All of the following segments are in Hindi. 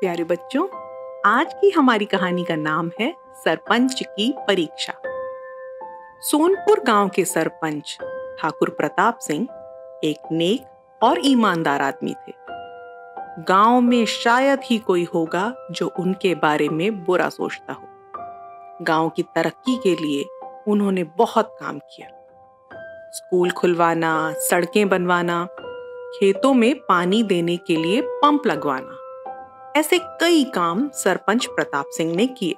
प्यारे बच्चों, आज की हमारी कहानी का नाम है सरपंच की परीक्षा। सोनपुर गांव के सरपंच ठाकुर प्रताप सिंह एक नेक और ईमानदार आदमी थे। गांव में शायद ही कोई होगा जो उनके बारे में बुरा सोचता हो। गांव की तरक्की के लिए उन्होंने बहुत काम किया। स्कूल खुलवाना, सड़कें बनवाना, खेतों में पानी देने के लिए पंप लगवाना, ऐसे कई काम सरपंच प्रताप सिंह ने किए।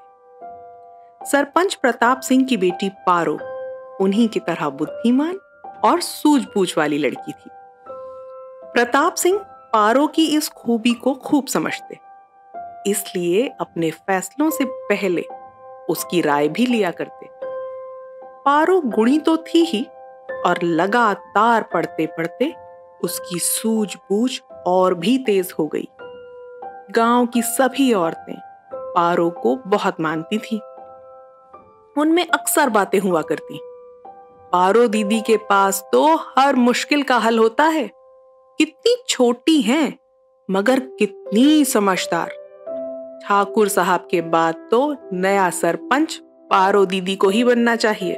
सरपंच प्रताप सिंह की बेटी पारो उन्हीं की तरह बुद्धिमान और सूझबूझ वाली लड़की थी। प्रताप सिंह पारो की इस खूबी को खूब समझते, इसलिए अपने फैसलों से पहले उसकी राय भी लिया करते। पारो गुणी तो थी ही, और लगातार पढ़ते पढ़ते उसकी सूझबूझ और भी तेज हो गई। गांव की सभी औरतें पारो को बहुत मानती थीं। उनमें अक्सर बातें हुआ करती। पारो दीदी के पास तो हर मुश्किल का हल होता है। कितनी छोटी हैं, मगर कितनी समझदार। ठाकुर साहब के बाद तो नया सरपंच पारो दीदी को ही बनना चाहिए।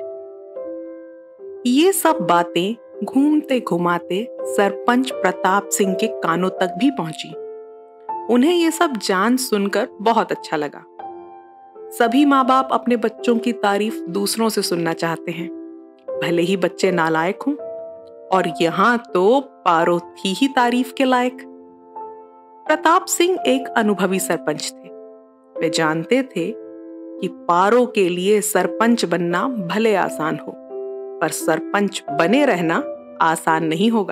ये सब बातें घूमते घुमाते सरपंच प्रताप सिंह के कानों तक भी पहुंची। उन्हें ये सब जान सुनकर बहुत अच्छा लगा। सभी माँ बाप अपने बच्चों की तारीफ दूसरों से सुनना चाहते हैं, भले ही बच्चे नालायक हों, और यहाँ तो पारो थी ही तारीफ के लायक। प्रताप सिंह एक अनुभवी सरपंच थे। वे जानते थे कि पारो के लिए सरपंच बनना भले आसान हो, पर सरपंच बने रहना आसान नहीं होगा।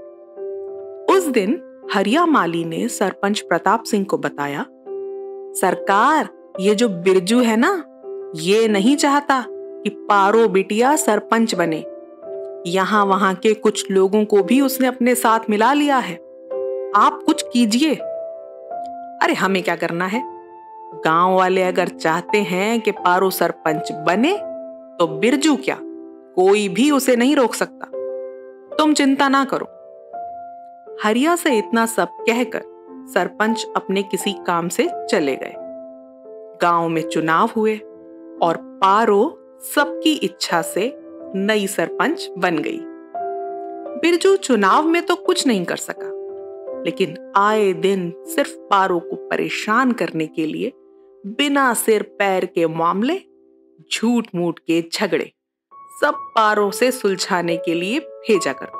उस दिन हरिया माली ने सरपंच प्रताप सिंह को बताया, सरकार, ये जो बिरजू है ना, ये नहीं चाहता कि पारो बिटिया सरपंच बने। यहां वहां के कुछ लोगों को भी उसने अपने साथ मिला लिया है। आप कुछ कीजिए। अरे हमें क्या करना है? गांव वाले अगर चाहते हैं कि पारो सरपंच बने तो बिरजू क्या, कोई भी उसे नहीं रोक सकता। तुम चिंता ना करो। हरिया से इतना सब कहकर सरपंच अपने किसी काम से चले गए। गांव में चुनाव हुए और पारो सबकी इच्छा से नई सरपंच बन गई। बिरजू चुनाव में तो कुछ नहीं कर सका, लेकिन आए दिन सिर्फ पारो को परेशान करने के लिए बिना सिर पैर के मामले, झूठ मूठ के झगड़े सब पारो से सुलझाने के लिए भेजा करता।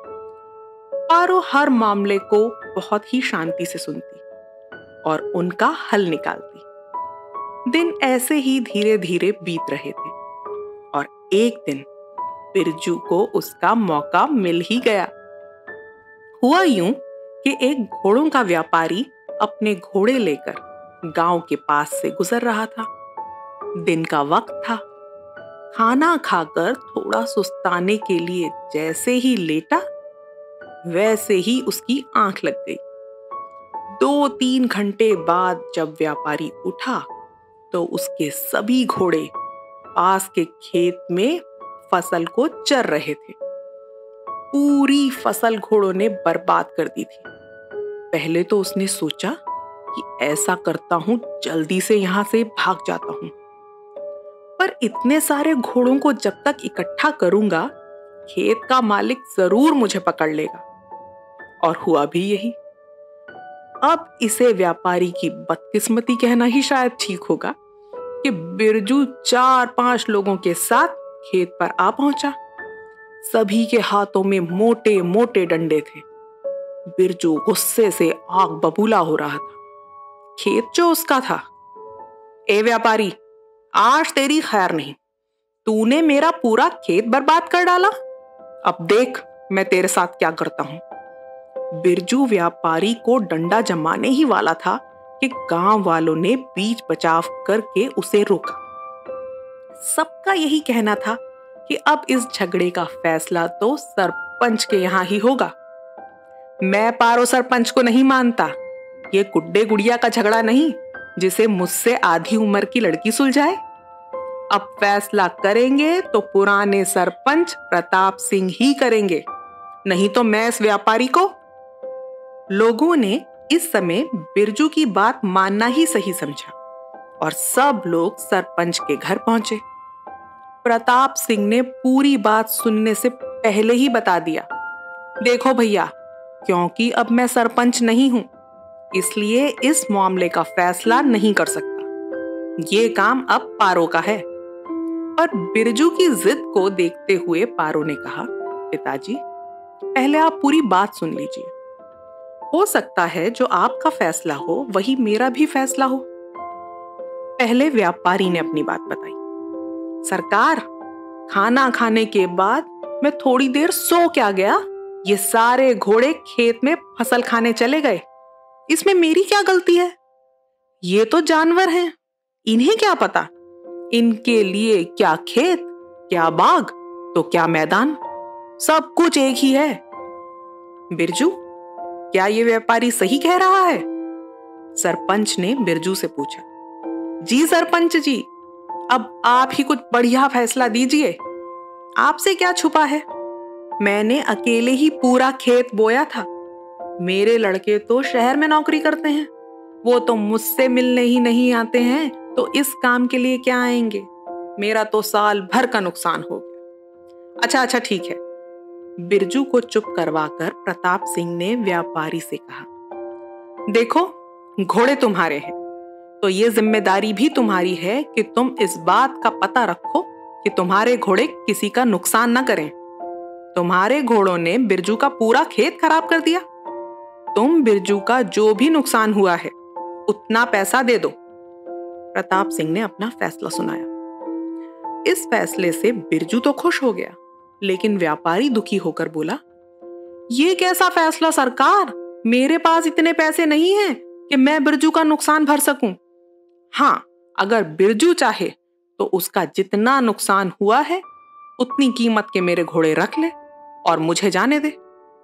पारो हर मामले को बहुत ही शांति से सुनती और उनका हल निकालती। दिन ऐसे ही धीरे धीरे बीत रहे थे और एक दिन बिरजू को उसका मौका मिल ही गया। हुआ यूं कि एक घोड़ों का व्यापारी अपने घोड़े लेकर गांव के पास से गुजर रहा था। दिन का वक्त था। खाना खाकर थोड़ा सुस्ताने के लिए जैसे ही लेटा, वैसे ही उसकी आंख लग गई। 2-3 घंटे बाद जब व्यापारी उठा तो उसके सभी घोड़े पास के खेत में फसल को चर रहे थे। पूरी फसल घोड़ों ने बर्बाद कर दी थी। पहले तो उसने सोचा कि ऐसा करता हूं, जल्दी से यहां से भाग जाता हूं, पर इतने सारे घोड़ों को जब तक इकट्ठा करूंगा, खेत का मालिक जरूर मुझे पकड़ लेगा। और हुआ भी यही। अब इसे व्यापारी की बदकिस्मती कहना ही शायद ठीक होगा कि बिरजू 4-5 लोगों के साथ खेत पर आ पहुंचा। सभी के हाथों में मोटे मोटे डंडे थे। बिरजू गुस्से से आग बबूला हो रहा था। खेत जो उसका था। ए व्यापारी, आज तेरी खैर नहीं। तूने मेरा पूरा खेत बर्बाद कर डाला। अब देख मैं तेरे साथ क्या करता हूं। बिरजू व्यापारी को डंडा जमाने ही वाला था कि गांव वालों ने बीच बचाव करके उसे रोका। सबका यही कहना था कि अब इस झगड़े का फैसला तो सरपंच के यहां ही होगा। मैं पारो सरपंच को नहीं मानता। ये गुड्डे गुड़िया का झगड़ा नहीं, जिसे मुझसे आधी उम्र की लड़की सुलझाए। अब फैसला करेंगे तो पुराने सरपंच प्रताप सिंह ही करेंगे, नहीं तो मैं इस व्यापारी को। लोगों ने इस समय बिरजू की बात मानना ही सही समझा और सब लोग सरपंच के घर पहुंचे। प्रताप सिंह ने पूरी बात सुनने से पहले ही बता दिया, देखो भैया, क्योंकि अब मैं सरपंच नहीं हूं, इसलिए इस मामले का फैसला नहीं कर सकता। ये काम अब पारो का है। और बिरजू की जिद को देखते हुए पारो ने कहा, पिताजी, पहले आप पूरी बात सुन लीजिए। हो सकता है जो आपका फैसला हो वही मेरा भी फैसला हो। पहले व्यापारी ने अपनी बात बताई। सरकार, खाना खाने के बाद मैं थोड़ी देर सो क्या गया, ये सारे घोड़े खेत में फसल खाने चले गए, इसमें मेरी क्या गलती है? ये तो जानवर हैं, इन्हें क्या पता इनके लिए क्या खेत, क्या बाग, तो क्या मैदान, सब कुछ एक ही है। बिरजू, क्या ये व्यापारी सही कह रहा है? सरपंच ने बिरजू से पूछा। जी सरपंच जी, अब आप ही कुछ बढ़िया फैसला दीजिए, आपसे क्या छुपा है। मैंने अकेले ही पूरा खेत बोया था। मेरे लड़के तो शहर में नौकरी करते हैं, वो तो मुझसे मिलने ही नहीं आते हैं, तो इस काम के लिए क्या आएंगे। मेरा तो साल भर का नुकसान हो गया। अच्छा ठीक है। बिरजू को चुप करवाकर प्रताप सिंह ने व्यापारी से कहा, देखो, घोड़े तुम्हारे हैं, तो ये जिम्मेदारी भी तुम्हारी है कि तुम इस बात का पता रखो कि तुम्हारे घोड़े किसी का नुकसान न करें। तुम्हारे घोड़ों ने बिरजू का पूरा खेत खराब कर दिया। तुम बिरजू का जो भी नुकसान हुआ है उतना पैसा दे दो। प्रताप सिंह ने अपना फैसला सुनाया। इस फैसले से बिरजू तो खुश हो गया, लेकिन व्यापारी दुखी होकर बोला, ये कैसा फैसला सरकार, मेरे पास इतने पैसे नहीं हैं कि मैं बिरजू का नुकसान भर सकूं। हाँ, अगर बिरजू चाहे तो उसका जितना नुकसान हुआ है उतनी कीमत के मेरे घोड़े रख ले और मुझे जाने दे।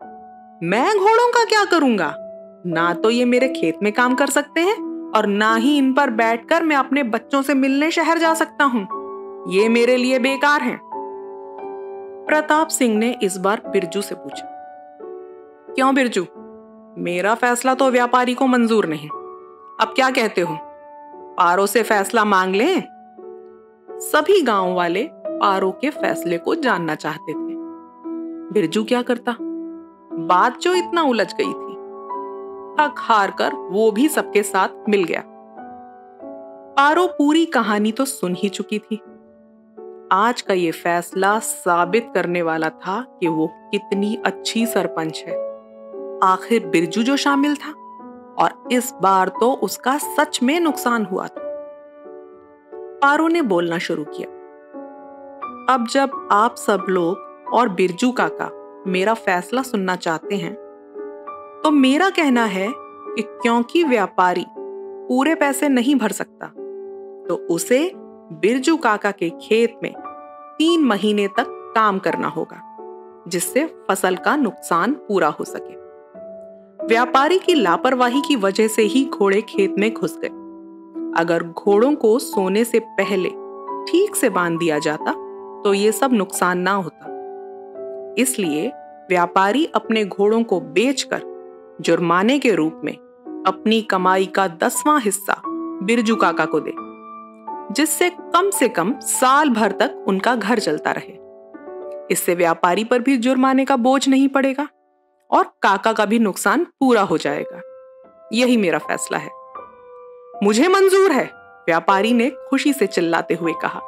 मैं घोड़ों का क्या करूंगा? ना तो ये मेरे खेत में काम कर सकते हैं और ना ही इन पर बैठकर मैं अपने बच्चों से मिलने शहर जा सकता हूं। ये मेरे लिए बेकार हैं। प्रताप सिंह ने इस बार बिरजू से पूछा, क्यों बिरजू, मेरा फैसला तो व्यापारी को मंजूर नहीं, अब क्या कहते हो, पारो से फैसला मांग लें? सभी गांव वाले पारो के फैसले को जानना चाहते थे। बिरजू क्या करता, बात जो इतना उलझ गई थी, थक हार कर वो भी सबके साथ मिल गया। पारो पूरी कहानी तो सुन ही चुकी थी। आज का ये फैसला साबित करने वाला था कि वो कितनी अच्छी सरपंच है। आखिर बिरजू जो शामिल था और इस बार तो उसका सच में नुकसान हुआ था। पारो ने बोलना शुरू किया, अब जब आप सब लोग और बिरजू काका मेरा फैसला सुनना चाहते हैं, तो मेरा कहना है कि क्योंकि व्यापारी पूरे पैसे नहीं भर सकता, तो उसे बिरजू काका के खेत में 3 महीने तक काम करना होगा, जिससे फसल का नुकसान पूरा हो सके। व्यापारी की लापरवाही की वजह से ही घोड़े खेत में घुस गए। अगर घोड़ों को सोने से पहले ठीक से बांध दिया जाता तो ये सब नुकसान ना होता। इसलिए व्यापारी अपने घोड़ों को बेचकर जुर्माने के रूप में अपनी कमाई का 10वां हिस्सा बिरजू काका को दे, जिससे कम साल भर तक उनका घर चलता रहे। इससे व्यापारी पर भी जुर्माने का बोझ नहीं पड़ेगा और काका का भी नुकसान पूरा हो जाएगा। यही मेरा फैसला है। मुझे मंजूर है, व्यापारी ने खुशी से चिल्लाते हुए कहा।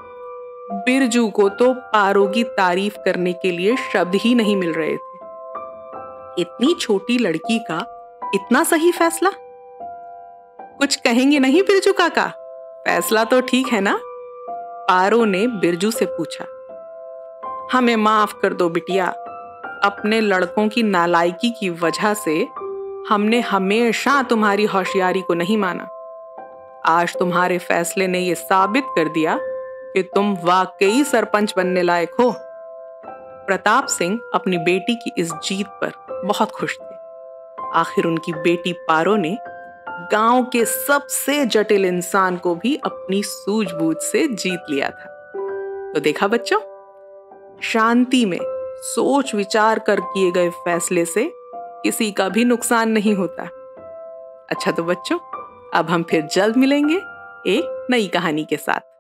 बिरजू को तो पारो की तारीफ करने के लिए शब्द ही नहीं मिल रहे थे। इतनी छोटी लड़की का इतना सही फैसला। कुछ कहेंगे नहीं बिरजू काका? फैसला तो ठीक है ना? पारो ने बिरजू से पूछा। हमें माफ कर दो बिटिया, अपने लड़कों की नालायकी की वजह से हमने हमेशा तुम्हारी होशियारी को नहीं माना। आज तुम्हारे फैसले ने यह साबित कर दिया कि तुम वाकई सरपंच बनने लायक हो। प्रताप सिंह अपनी बेटी की इस जीत पर बहुत खुश थे। आखिर उनकी बेटी पारो ने गांव के सबसे जटिल इंसान को भी अपनी सूझबूझ से जीत लिया था। तो देखा बच्चों, शांति में सोच विचार कर किए गए फैसले से किसी का भी नुकसान नहीं होता। अच्छा तो बच्चों, अब हम फिर जल्द मिलेंगे एक नई कहानी के साथ।